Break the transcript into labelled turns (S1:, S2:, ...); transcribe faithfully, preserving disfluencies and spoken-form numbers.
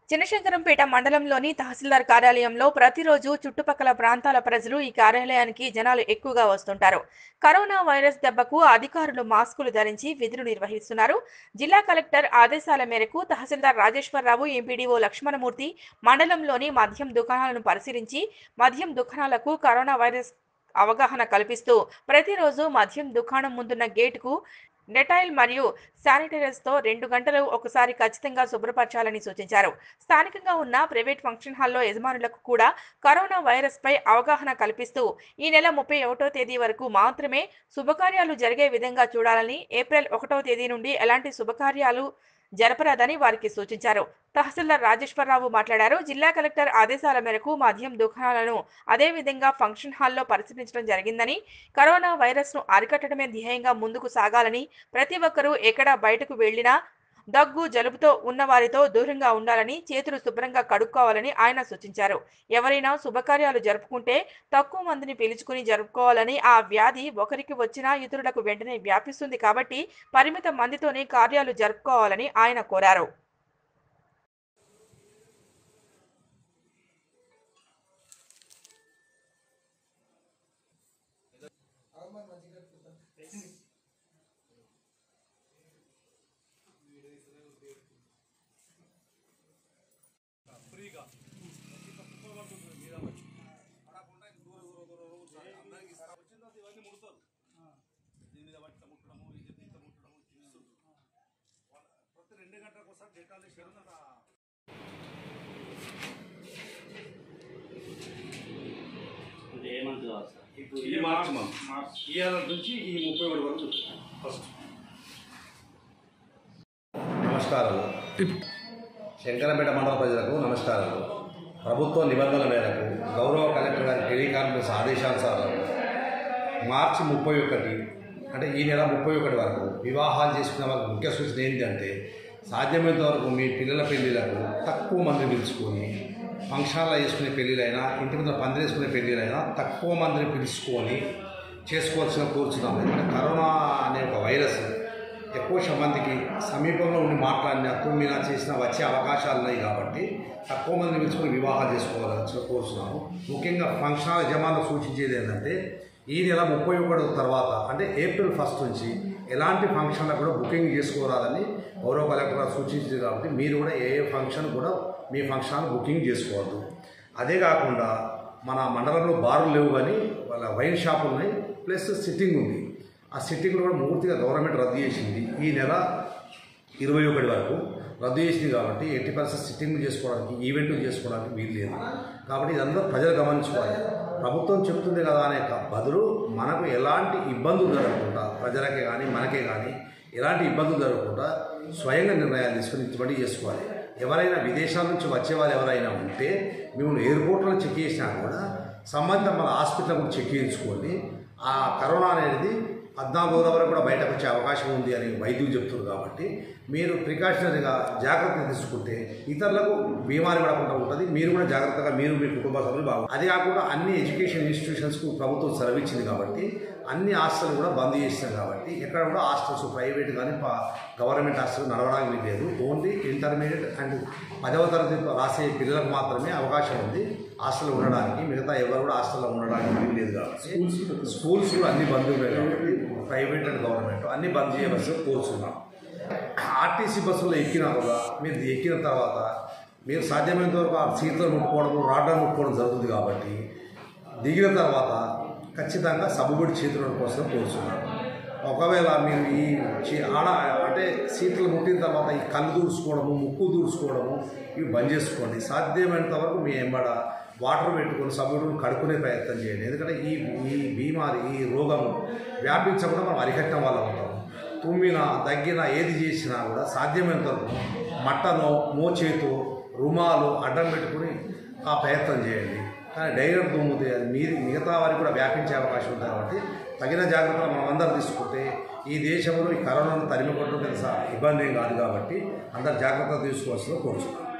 S1: చినశంకరంపేట మండలంలోని తహసీల్దార్ కార్యాలయంలో ప్రతిరోజు చుట్టుపక్కల ప్రాంతాల ప్రజలు ఈ కార్యాలయానికి జనాలు ఎక్కువగా వస్తుంటారు. కరోనా వైరస్ దెబ్బకు అధికారులు మాస్కులు ధరించి విధులు నిర్వహిస్తున్నారు. జిల్లా కలెక్టర్ ఆదేశాల మేరకు తహసీల్దార్ రాజేశ్వరరావు, ఎంపీడీఓ లక్ష్మణమూర్తి మండలంలోని మద్యం దుకాణాలను పరిశీలించి మద్యం దుకాణాలకు కరోనా వైరస్ అవగాహన కల్పిస్తూ ప్రతిరోజు మద్యం దుకాణం ముందున్న గేటుకు డెటాయిల్ మరియు శానిటైజర్స్తో రెండు గంటలు ఒకసారి ఖచ్చితంగా శుభ్రపరచాలని సూచించారు. స్థానికంగా ఉన్న ప్రైవేట్ ఫంక్షన్ హాల్లో యజమానులకు కూడా కరోనా వైరస్ పై అవగాహన కల్పిస్తూ ఈ నెల ముప్పై ఒకటో తేదీ వరకు మాత్రమే శుభకార్యాలు జరిగే విధంగా చూడాలని, ఏప్రిల్ ఒకటో తేదీ నుండి ఎలాంటి శుభకార్యాలు జరపరాదని వారికి సూచించారు. తహసీల్దార్ రాజేశ్వరరావు మాట్లాడారు. జిల్లా కలెక్టర్ ఆదేశాల మేరకు మద్యం దుకాణాలను అదేవిధంగా ఫంక్షన్ హాల్లో పరిశీలించడం జరిగిందని, కరోనా వైరస్ ను అరికట్టడమే ధ్యేయంగా ముందుకు సాగాలని, ప్రతి ఒక్కరూ ఎక్కడ బయటకు వెళ్లినా దగ్గు, జలుబుతో ఉన్న వారితో దూరంగా ఉండాలని, చేతులు శుభ్రంగా కడుక్కోవాలని ఆయన సూచించారు. ఎవరైనా శుభకార్యాలు జరుపుకుంటే తక్కువ మందిని పిలుచుకుని జరుపుకోవాలని, ఆ వ్యాధి ఒకరికి వచ్చినా ఇతరులకు వెంటనే వ్యాపిస్తుంది కాబట్టి పరిమిత మందితోనే కార్యాలు జరుపుకోవాలని ఆయన కోరారు.
S2: రెండు గంటలకు ఒకసారి డేటాలు ఇప్పుడు ఈ మార్చ్ మార్చ్ ఇయర్ నుంచి ఈ ముప్పై ఒకటి వరకు ఫస్ట్.
S3: నమస్కారాలు. శంకరంపేట మండల ప్రజలకు నమస్కారాలు. ప్రభుత్వ నిబంధనల మేరకు గౌరవ కలెక్టర్ గారి టెలికాన్ఫరెన్స్ ఆదేశానుసారం మార్చి ముప్పై ఒకటి అంటే ఈ నెల ముప్పై ఒకటి వరకు వివాహాలు చేసుకునే వాళ్ళకి ముఖ్య సూచన ఏంటంటే, సాధ్యమైనంత వరకు మీ పిల్లల పెళ్ళిళ్ళకు తక్కువ మందిని పిలుచుకొని, ఫంక్షన్లో చేసుకునే పెళ్ళిళ్ళైనా, ఇంటి మీద పందిరి వేసుకునే పెళ్ళిళ్ళైనా తక్కువ మందిని పిలుచుకొని చేసుకోవాల్సిన కోరుచున్నాము. ఎందుకంటే కరోనా అనే ఒక వైరస్ ఎక్కువ మందికి సమీపంలో ఉండి మాట్లాడిన తొమ్మిది చేసిన వచ్చే అవకాశాలు ఉన్నాయి కాబట్టి తక్కువ మందిని పిలుచుకొని వివాహాలు చేసుకోవాల్సిన కోరుచున్నాము. ముఖ్యంగా ఫంక్షన్ యజమానులు సూచించేది ఏంటంటే, ఈ నెల ముప్పై ఒకటి తర్వాత అంటే ఏప్రిల్ ఫస్ట్ నుంచి ఎలాంటి ఫంక్షన్లకు కూడా బుకింగ్ చేసుకోరాదని గౌరవ కలెక్టర్ గారు సూచించింది కాబట్టి మీరు కూడా ఏ ఏ ఫంక్షన్ కూడా మీ ఫంక్షన్ బుకింగ్ చేసుకోవద్దు. అదే కాకుండా మన మండలంలో బార్లు లేవు కానీ వాళ్ళ వైన్ షాపులు ఉన్నాయి, ప్లస్ సిట్టింగ్ ఉంది. ఆ సిట్టింగ్లో కూడా పూర్తిగా గవర్నమెంట్ రద్దు చేసింది. ఈ నెల ఇరవై ఒకటి వరకు రద్దు చేసింది కాబట్టి ఎట్టి పరిస్థితి సిట్టింగ్లు చేసుకోవడానికి, ఈవెంట్లు చేసుకోవడానికి వీలు లేదు. కాబట్టి ఇదంతా ప్రజలు గమనించుకోవాలి. ప్రభుత్వం చెప్తుంది కదా అనే బదులు మనకు ఎలాంటి ఇబ్బందులు జరగకుండా, ప్రజలకే కానీ మనకే కానీ ఎలాంటి ఇబ్బందులు జరగకుండా స్వయంగా నిర్ణయాలు తీసుకొని ఇటువంటి చేసుకోవాలి. ఎవరైనా విదేశాల నుంచి వచ్చేవారు ఎవరైనా ఉంటే మేము ఎయిర్పోర్ట్లో చెక్ చేసినా కూడా సంబంధిత మన హాస్పిటల్ కూడా చెక్ చేయించుకోండి. ఆ కరోనా అనేది పద్నాలుగు రోజుల వరకు కూడా బయటకు వచ్చే అవకాశం ఉంది అని వైద్యులు చెప్తున్నారు. కాబట్టి మీరు ప్రికాషనరీగా జాగ్రత్తలు తీసుకుంటే ఇతరులకు బీమారి పడకుండా ఉంటుంది. మీరు కూడా జాగ్రత్తగా మీరు మీ కుటుంబ సభ్యులు బాగుంటుంది. అది కాకుండా అన్ని ఎడ్యుకేషన్ ఇన్స్టిట్యూషన్స్కు ప్రభుత్వం సెలవు ఇచ్చింది కాబట్టి అన్ని హాస్టల్ కూడా బంద్ చేసినాం కాబట్టి ఎక్కడ కూడా హాస్టల్స్ ప్రైవేట్ కానీ గవర్నమెంట్ హాస్టల్ నడవడానికి లేదు. ఓన్లీ ఇంటర్మీడియట్ అండ్ పదవ తరగతి రాసే పిల్లలకు మాత్రమే అవకాశం ఉంది హాస్టల్లో ఉండడానికి. మిగతా ఎవరు కూడా హాస్టల్లో ఉండడానికి వీలు లేదు కాబట్టి స్కూల్స్ కూడా అన్ని బంద్ ఉన్నాయి కాబట్టి ప్రైవేట్ అండ్ గవర్నమెంట్ అన్ని బంద్ చేయవలసి కోరుతున్నాం. ఆర్టీసీ బస్సులో ఎక్కినా కూడా మీరు ఎక్కిన తర్వాత మీరు సాధ్యమైనంత వరకు ఆ సీట్లను ముట్టుకోవడం, రాడ్లను ముట్టుకోవడం జరుగుతుంది కాబట్టి దిగిన తర్వాత ఖచ్చితంగా సబ్బుబడి చేతుల కోసం కోరుతున్నాం. ఒకవేళ మీరు ఈ ఆడ అంటే సీట్లు ముట్టిన తర్వాత ఈ కళ్ళు దూడ్చుకోవడము, ముక్కు దూడ్చుకోవడము ఇవి బంద్ చేసుకోండి. సాధ్యమైనంత వరకు మీ ఎంబడ వాటర్ పెట్టుకొని సబ్బుడుని కడుక్కునే ప్రయత్నం చేయండి. ఎందుకంటే ఈ ఈ బీమారి ఈ రోగము వ్యాపించకుండా మనం అరికట్టడం వల్ల ఉంటాం. తుమ్మినా దగ్గినా ఏది చేసినా కూడా సాధ్యమైనంత వరకు మట్టనో మోచేతో రుమాలు అడ్డం పెట్టుకుని ఆ ప్రయత్నం చేయండి. కానీ డైరెక్ట్ తుమ్మితే అది మీరు మిగతా వారికి కూడా వ్యాపించే అవకాశం ఉంది. కాబట్టి తగిన జాగ్రత్తలు మనం అందరూ తీసుకుంటే ఈ దేశంలో ఈ కరోనాను తరిమి కొట్టడం ఇబ్బంది ఏం కాదు. కాబట్టి అందరు జాగ్రత్తలు తీసుకోవాల్సిందిగా కోరుతున్నాం.